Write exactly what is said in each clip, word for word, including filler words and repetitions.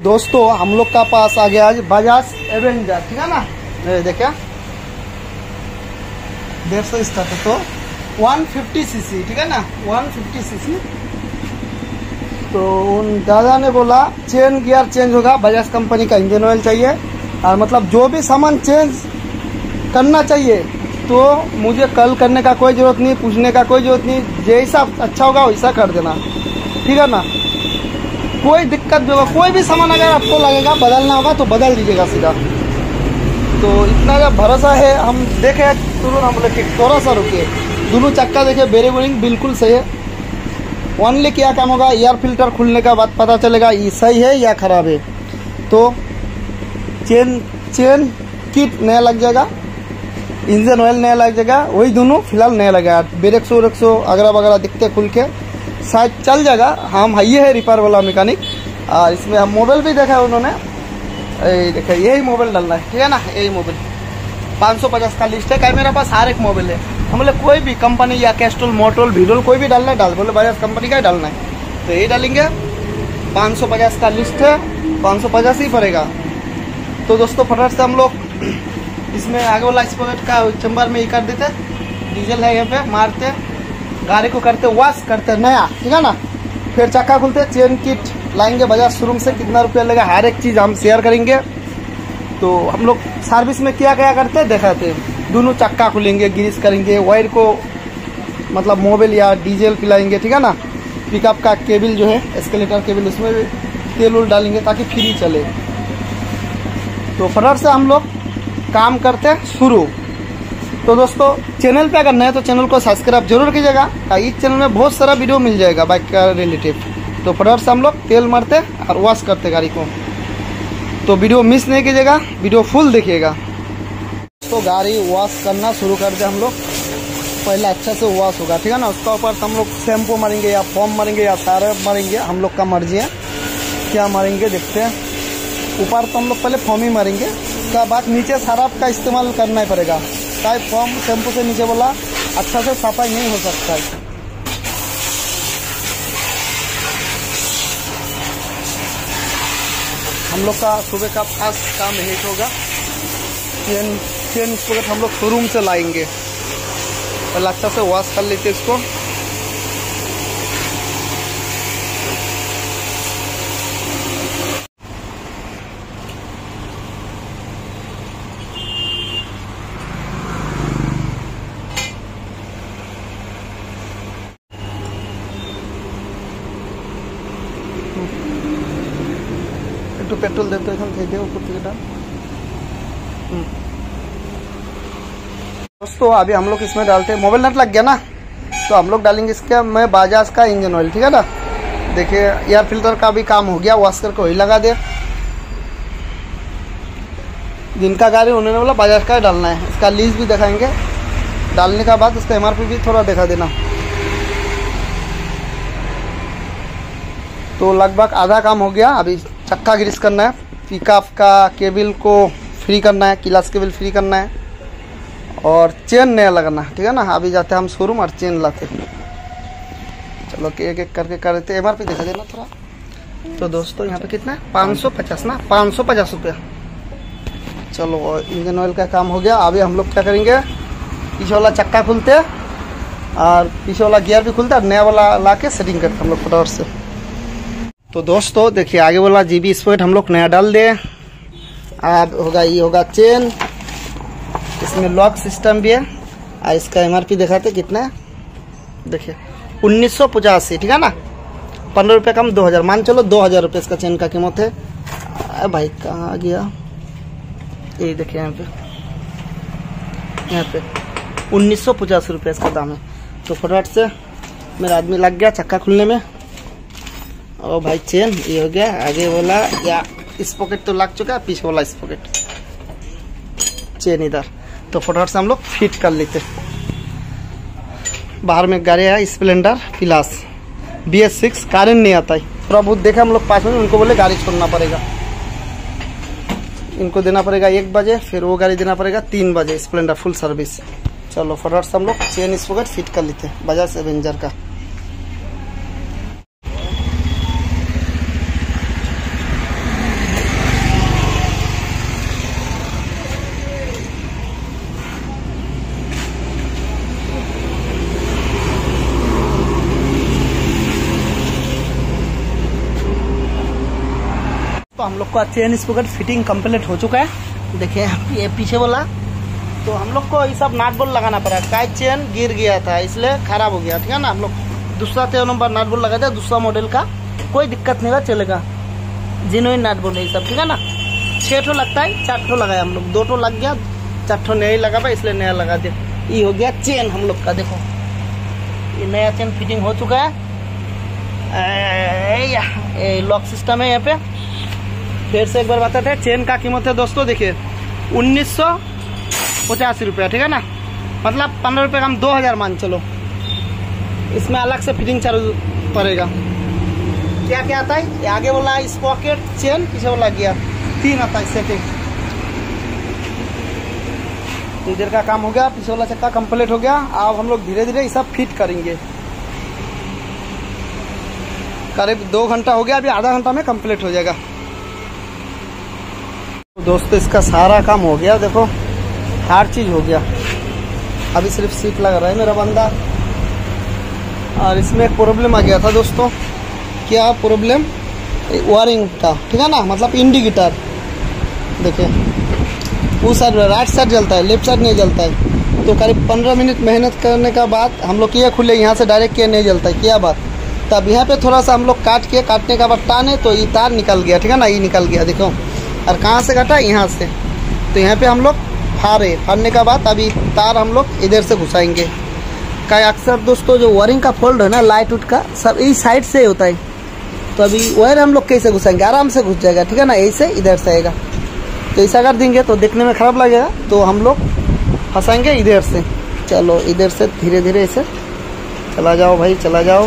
दोस्तों हम लोग का पास आ गया आज बजाज एवेंजर, ठीक है ना। देखिए डेढ़ सौ इसका तो वन फिफ्टी सीसी, ठीक है ना, वन फिफ्टी सीसी। तो उन दादा ने बोला चेन गियर चेंज होगा, बजाज कंपनी का इंजन ऑयल चाहिए और मतलब जो भी सामान चेंज करना चाहिए तो मुझे कल करने का कोई ज़रूरत नहीं, पूछने का कोई ज़रूरत नहीं, जैसा अच्छा होगा वैसा कर देना, ठीक है ना। कोई दिक्कत भी होगा, कोई भी सामान अगर आपको लगेगा बदलना होगा तो बदल दीजिएगा सीधा। तो इतना जब भरोसा है, हम देखे तुरंत हम बोले थोड़ा सा रुकिए, दोनों चक्का देखे बेरिंग बिल्कुल सही है। ओनली क्या काम होगा, एयर फिल्टर खुलने का बाद पता चलेगा ये सही है या ख़राब है। तो चेन चेन किट नया लग जाएगा, इंजन ऑयल नया लग जाएगा, वही दोनों फिलहाल नया लगेगा। ब्रेक सो रेक सो अगला वगैरह दिखते खुल के शायद चल जाएगा। हम ये है रिपेयर वाला मैकेनिक और इसमें हम मोबाइल भी देखा है उन्होंने, देखा यही मोबाइल डालना है, ठीक है ना, यही मोबाइल पाँच सौ पचास का लिस्ट है। क्या मेरे पास हर एक मोबाइल है, हम बोले कोई भी कंपनी या कैस्ट्रोल मोटोल वीडोल कोई भी डालना है डाल, बोले बजाज कंपनी का ही डालना है तो यही डालेंगे। पाँच सौ पचास का लिस्ट है, पाँच सौ पचास ही पड़ेगा। तो दोस्तों फटाफट से हम लोग इसमें आगे वाला स्पॉकेट का चैम्बर में ही कर देते, डीजल है यहाँ पे मारते, गाड़ी को करते वॉश करते नया, ठीक है ना। फिर चक्का खुलते, चेन किट लाएंगे बजाज शोरूम से, कितना रुपया लगेगा हर एक चीज़ हम शेयर करेंगे। तो हम लोग सर्विस में क्या क्या करते दिखाते, दोनों चक्का खुलेंगे, ग्रीस करेंगे, वायर को मतलब मोबिल या डीजल पिलाएंगे, ठीक है ना। पिकअप का केबल जो है एस्केलेटर केबल, उसमें भी तेल उल डालेंगे ताकि फ्री चले। तो फटाफट से हम लोग काम करते हैं शुरू। तो दोस्तों चैनल पे अगर नए तो चैनल को सब्सक्राइब जरूर कीजिएगा, इस चैनल में बहुत सारा वीडियो मिल जाएगा बाइक का रिलेटिव। तो फटाफट से हम लोग तेल मारते और वॉश करते गाड़ी को, तो वीडियो मिस नहीं कीजिएगा, वीडियो फुल देखिएगा। तो गाड़ी वॉश करना शुरू कर दे हम लोग, पहले अच्छा से वॉश होगा, ठीक है ना। उसका ऊपर हम लोग शैम्पू मारेंगे या फोम मारेंगे या सारे मारेंगे, हम लोग का मर्जी है क्या मारेंगे देखते हैं। ऊपर तो हम लोग पहले फोम ही मारेंगे, उसका बाद नीचे सरफ का इस्तेमाल करना ही पड़ेगा, चाहे फोम शैम्पू से नीचे बोला अच्छा से सफाई नहीं हो सकता है। हम लोग का सुबह का खास काम यही होगा। चेन चेन स्पॉकेट हम लोग शोरूम से लाएंगे, पहले अच्छा से वॉश कर लेते इसको। একটু পেট্রোল দেব তো এখান থেকে ऊपर থেকে डाल। दोस्तों अभी हम लोग इसमें डालते हैं, मोबाइल नट लग गया ना, तो हम लोग डालेंगे इसका मैं बजाज का इंजन ऑयल, ठीक है ना। देखिए एयर फिल्टर का भी काम हो गया, वॉश करके वही लगा दे। जिनका गाड़ी उन्होंने बोला बजाज का डालना है, इसका लीज भी दिखाएंगे, डालने का बाद उसका एमआरपी भी थोड़ा दिखा देना। तो लगभग आधा काम हो गया, अभी चक्का ग्रीस करना है, पिकअप का केबल को फ्री करना है, क्लच केबल फ्री करना है और चेन नया लगाना है, ठीक है ना। अभी जाते हैं हम शोरूम और चेन लाते हैं। चलो एक एक करके कर देते, एम आर पी दिखा देना थोड़ा। तो दोस्तों यहाँ पे कितना है, पाँच सौ पचास ना, पाँच सौ पचास रुपया। चलो इंजन ऑयल का काम हो गया। अभी हम लोग क्या करेंगे, पीछे वाला चक्का खुलते और पीछे वाला गियर भी खुलता है, नया वाला ला के सेटिंग करते हम लोग फटाफट से। तो दोस्तों देखिए आगे वाला जीबी स्पॉकेट हम लोग नया डाल दे। अब होगा ये होगा चेन, इसमें लॉक सिस्टम भी है और इसका एमआरपी दिखाते कितना है, देखिए उन्नीस सौ पचासी, ठीक है ना। पंद्रह रुपये कम दो हज़ार, मान चलो दो हज़ार रुपये इसका चेन का कीमत है। अरे भाई कहाँ गया, ये देखिए यहाँ पे यहाँ पे उन्नीस सौ पचासी रुपये इसका दाम है। तो फटाफट से मेरा आदमी लग गया चक्का खुलने में। और भाई चेन ये हो गया, आगे वाला या स्पॉकेट तो लग चुका है, पीछे वाला स्पॉकेट चेन इधर। तो फटाफट से हम लोग फिट कर लेते। बाहर में गाड़ी है Splendor plus B S six, कारण नहीं आता है, थोड़ा बहुत देखा हम लोग पाँच मिनट, उनको बोले गाड़ी छोड़ना पड़ेगा, इनको देना पड़ेगा एक बजे, फिर वो गाड़ी देना पड़ेगा तीन बजे, स्प्लेंडर फुल सर्विस। चलो फटाफट से हम लोग चेन स्पॉकेट फिट कर लेते हैं बजाज एवेंजर का। तो हम लोग का चेन स्पॉकेट फिटिंग कंप्लीट हो चुका है। देखिए ये पीछे वाला, तो हम लोग को ये सब नाट बोल्ट लगाना पड़ा। काय चेन गिर गया था इसलिए खराब हो गया, ठीक है ना। हम लोग दूसरा तेरह नंबर नाट बोल्ट लगा दिया, दूसरा मॉडल का, कोई दिक्कत नहीं होगा, चलेगा। जेन्युइन नाट बोल्ट है सब, ठीक है ना। छह ठो लगता है, चार ठो लगाया हम लोग, दो ठो लग गया, चार ठो नया लगा पाए इसलिए नया लगा दिया। ये हो गया चेन हम लोग का, देखो ये नया चेन फिटिंग हो चुका है। ये लॉक सिस्टम है यहाँ पे। फिर से एक बार बताते हैं, चेन का कीमत है दोस्तों, देखिए उन्नीस सौ पचासी रुपया, ठीक है ना। मतलब पंद्रह रुपये का हम दो हजार मान चलो। इसमें अलग से फिटिंग चार्ज पड़ेगा। क्या क्या आता है, ये आगे वाला स्पॉकेट चेन, पीछे वाला गियर, तीन आता है सेटिंग। तो इधर का काम हो गया, पीछे वाला चक्का कंप्लीट हो गया। अब हम लोग धीरे धीरे ये सब फिट करेंगे। करीब दो घंटा हो गया, अभी आधा घंटा में कंप्लीट हो जाएगा। तो दोस्तों इसका सारा काम हो गया, देखो हर चीज हो गया। अभी सिर्फ सीट लग रहा है मेरा बंदा। और इसमें एक प्रॉब्लम आ गया था दोस्तों। क्या प्रॉब्लम, वायरिंग का, ठीक है ना। मतलब इंडिकेटर देखिए उस साइड राइट साइड जलता है, लेफ्ट साइड नहीं जलता है। तो करीब पंद्रह मिनट मेहनत करने का बाद हम लोग किए खुले, यहाँ से डायरेक्ट किया नहीं जलता है, क्या बात। तब यहाँ पे थोड़ा सा हम लोग काट के, काटने का बाद टाने तो ये तार निकल गया, ठीक है ना। ये निकल गया देखो। और कहाँ से कटा, यहाँ से। तो यहाँ पे हम लोग फाड़े, फाड़ने का बाद अभी तार हम लोग इधर से घुसाएंगे। का अक्सर दोस्तों जो वायरिंग का फोल्ड है ना, लाइट उट का, सब इस साइड से होता है। तो अभी वायर हम लोग कैसे घुसाएंगे, आराम से घुस जाएगा, ठीक है ना। ऐसे इधर से आएगा, तो ऐसा कर देंगे तो देखने में खराब लगेगा। तो हम लोग फंसाएंगे इधर से। चलो इधर से धीरे धीरे ऐसे चला जाओ भाई, चला जाओ,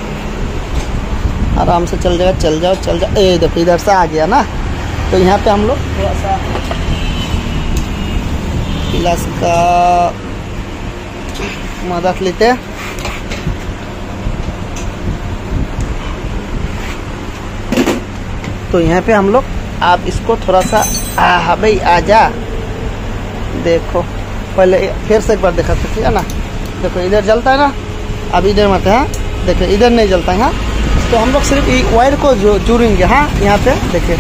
आराम से चल जाएगा, चल जाओ चल जाओ। ए देखो इधर से आ गया ना। तो यहाँ पे हम लोग थोड़ा सा गिलास का मदद लेते हैं। तो यहाँ पे हम लोग आप इसको थोड़ा सा, हाँ भाई आजा, देखो पहले फिर से एक बार देखा था, ठीक है ना। देखो इधर जलता है ना, अब इधर मत है, देखो इधर नहीं जलता है। हाँ तो हम लोग सिर्फ ये वायर को जो जुड़ेंगे। हाँ यहाँ पे देखिए,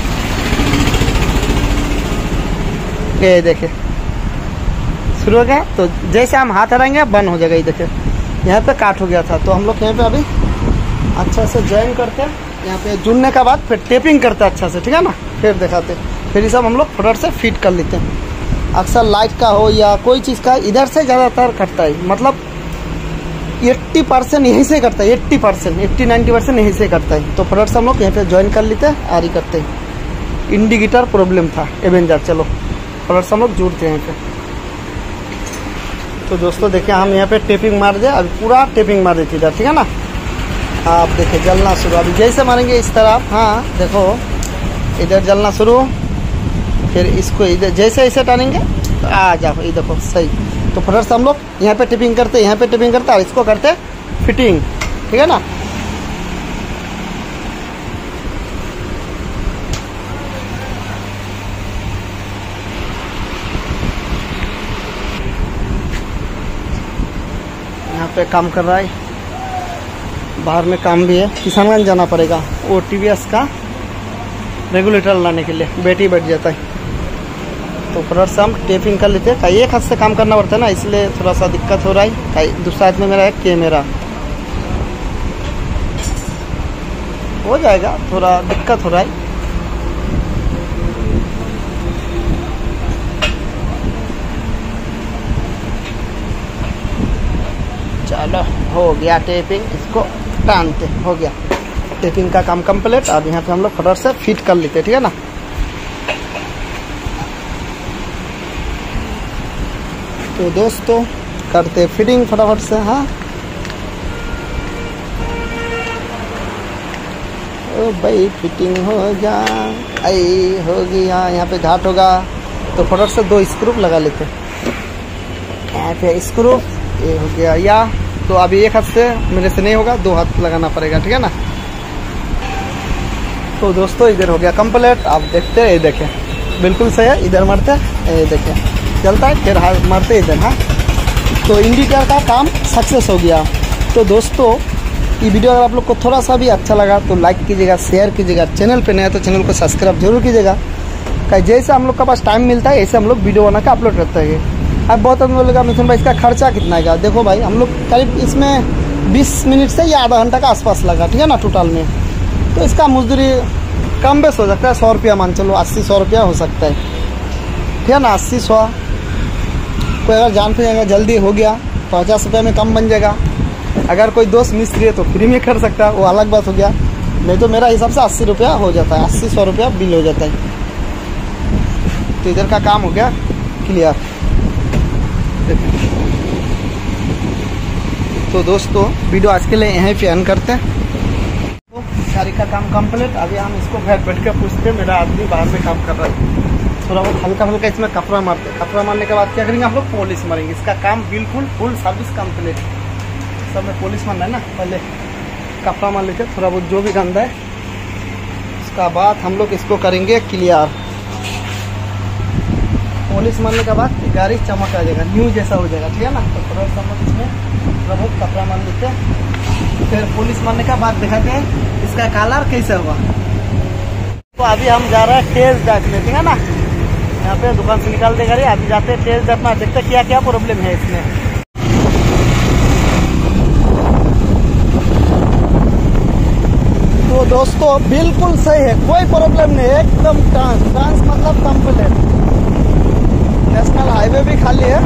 ये देखिए शुरू हो गया। तो जैसे हम हाथ हटाएंगे बंद हो जाएगा। ये देखिए यहाँ पे काट हो गया था। तो हम लोग यहाँ पे अभी अच्छा से ज्वाइन करते हैं। यहाँ पे जुड़ने के बाद फिर टेपिंग करते हैं अच्छा से, ठीक है ना। फिर दिखाते फिर ये सब हम लोग फटाफट से फिट कर लेते हैं। अक्सर लाइट का हो या कोई चीज़ का इधर से ज़्यादातर कटता है। मतलब अस्सी परसेंट यहीं से करता है, अस्सी परसेंट अस्सी नब्बे परसेंट यहीं से करता है। तो फटाफट से हम लोग यहाँ पे ज्वाइन कर लेते हैं, आरी करते हैं। इंडिकेटर प्रॉब्लम था एवेंजर, चलो फटाफट से हम लोग जुड़ते हैं यहाँ पे। तो दोस्तों देखिए हम यहाँ पे टेपिंग मार दिया, अभी पूरा टेपिंग मार देती इधर, ठीक है ना। आप देखिए जलना शुरू, अभी जैसे मारेंगे इस तरफ। हाँ देखो इधर जलना शुरू, फिर इसको इधर जैसे ऐसे टानेंगे तो आ जाओ, ये देखो सही। तो फटाफट से हम लोग यहाँ पे टिपिंग करते, यहाँ पे टिपिंग करते और इसको करते फिटिंग, ठीक है ना। यहाँ पे काम कर रहा है, बाहर में काम भी है, किसानगंज जाना पड़ेगा। वो टीवीएस का रेगुलेटर लाने के लिए बैटरी बैठ जाता है। तो फटाफट से हम टेपिंग कर लेते हैं। एक हाथ से काम करना पड़ता है ना, इसलिए थोड़ा सा दिक्कत हो रहा है। दूसरा हाथ में मेरा है कैमरा, हो जाएगा, थोड़ा दिक्कत हो रहा है। चलो हो गया टेपिंग, इसको टानते, हो गया टेपिंग का काम कंप्लीट। अब यहाँ पे हम लोग फटाफट से फिट कर लेते हैं, ठीक है ना। तो दोस्तों करते फिटिंग फटाफट से। हाँ ओ भाई फिटिंग हो गया, आई हो गया। यहाँ पे घाट होगा तो फटाफट से दो स्क्रू लगा लेते हैं। यहाँ पे स्क्रू ये हो गया, या तो अभी एक हाथ से मेरे से नहीं होगा, दो हाथ लगाना पड़ेगा, ठीक है ना। तो दोस्तों इधर हो गया कंप्लीट। आप देखते हैं, ये देखें बिल्कुल सही है। इधर मारते हैं, ये देखें चलता है, फिर हाथ मारते इधर। हाँ तो इंडिकेटर का काम सक्सेस हो गया। तो दोस्तों ये वीडियो अगर आप लोग को थोड़ा सा भी अच्छा लगा तो लाइक कीजिएगा, शेयर कीजिएगा, चैनल पे नया तो चैनल को सब्सक्राइब जरूर कीजिएगा। जैसे हम लोग के पास टाइम मिलता है ऐसे हम लोग वीडियो बना के अपलोड करते हैं। अब बहुत आदमी बोलेगा मिथुन भाई इसका खर्चा कितना है? देखो भाई हम लोग करीब इसमें बीस मिनट से या आधा घंटा का आसपास लगा, ठीक है ना, टोटल में। तो इसका मजदूरी कम बेस हो सकता है, सौ रुपया मान चलो, अस्सी सौ रुपया हो सकता है, ठीक है ना, अस्सी सौ। कोई अगर जान पे जाएगा जल्दी हो गया तो पचास रुपये में कम बन जाएगा। अगर कोई दोस्त मिस्त्री है तो फ्री में कर सकता है, वो अलग बात हो गया। नहीं तो मेरा हिसाब से अस्सी रुपया हो जाता है, अस्सी सौ रुपया बिल हो जाता है। तो इधर का काम हो गया क्लियर। तो दोस्तों वीडियो आज के लिए यहीं पे एंड करते हैं। तो गाड़ी का काम कंप्लीट। अभी हम इसको घर बैठ के पूछते हैं, मेरा आदमी बाहर में काम कर रहा है, थोड़ा बहुत हल्का हल्का इसमें कपड़ा मारते। कपड़ा मारने के बाद क्या करेंगे हम लोग? पॉलिश मारेंगे। इसका काम बिल्कुल फुल सर्विस कंप्लीट। सब में पॉलिश मारना है ना, पहले कपड़ा मार लेते थोड़ा बहुत जो भी गंदा है, उसका बाद हम लोग इसको करेंगे क्लियर। पॉलिश मारने के बाद गाड़ी चमक आ जाएगा, न्यू जैसा हो जाएगा, ठीक है ना। तो थोड़ा सा हम इसमें थोड़ा बहुत कपड़ा मार लेते हैं, फिर पॉलिश मारने के बाद दिखाते हैं इसका कलर कैसा हुआ। तो अभी हम जा रहे हैं टेस्ट ड्राइव में, ठीक है ना। यहाँ पे दुकान से निकाल दे गाड़ी, अभी जाते हैं टेस्ट ड्राइव में, देखते हैं क्या क्या प्रॉब्लम है इसमें। तो दोस्तों बिल्कुल सही है, कोई प्रॉब्लम नहीं है, एकदम ट्रांस ट्रांस मतलब कंप्लीट। नेशनल हाईवे भी खाली है।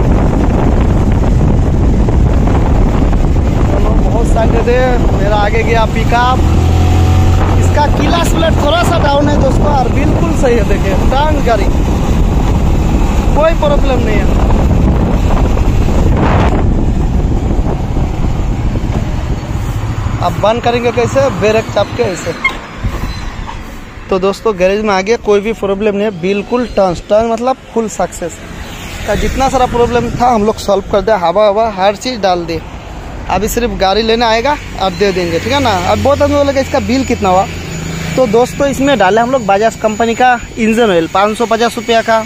चलो बहुत साइड दे, मेरा आगे गया पिकअप। इसका क्लच प्लेट थोड़ा सा डाउन है दोस्तों, और बिल्कुल सही है, देखिए ट्रांस गाड़ी, कोई प्रॉब्लम नहीं है। अब बंद करेंगे कैसे? ब्रेक चाप के ऐसे। तो दोस्तों गैरेज में आ गया, कोई भी प्रॉब्लम नहीं है, बिल्कुल टर्न टर्न मतलब फुल सक्सेस का। जितना सारा प्रॉब्लम था हम लोग सॉल्व कर दिया, हवा हवा हर चीज़ डाल दी। अभी सिर्फ गाड़ी लेने आएगा और दे देंगे, ठीक है ना। अब बहुत आदमी बोलेगा इसका बिल कितना हुआ? तो दोस्तों इसमें डाले हम लोग बजाज कंपनी का इंजन ऑयल पाँच सौ पचास रुपया का,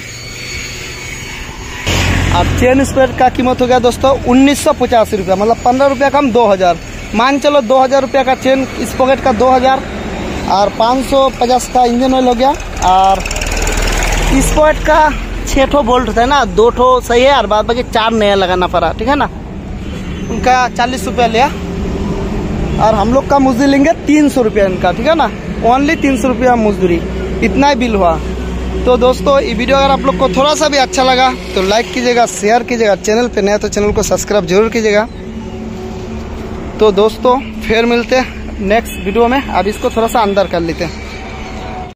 और चेन स्पेयर का कीमत हो गया दोस्तों उन्नीस सौ पचासी रुपया, मतलब पंद्रह रुपया कम दो हज़ार मान चलो। दो हज़ार रुपया का चेन इस पॉकेट का दो हज़ार, और पाँच सौ पचास का इंजन ऑयल हो गया। और इस पॉकेट का छः ठो बोल्ट होता है ना, दो ठो सही है और बाद बाकी चार नया लगाना पड़ा, ठीक है ना। उनका चालीस रुपया लिया, और हम लोग का मजदूरी लेंगे तीन सौ रुपया इनका, ठीक है ना। ओनली तीन सौ रुपया मजदूरी, इतना ही बिल हुआ। तो दोस्तों ये वीडियो अगर आप लोग को थोड़ा सा भी अच्छा लगा तो लाइक कीजिएगा, शेयर कीजिएगा, चैनल पे नया तो चैनल को सब्सक्राइब जरूर कीजिएगा। तो दोस्तों फिर मिलते हैं नेक्स्ट वीडियो में। अब इसको थोड़ा सा अंदर कर लेते हैं।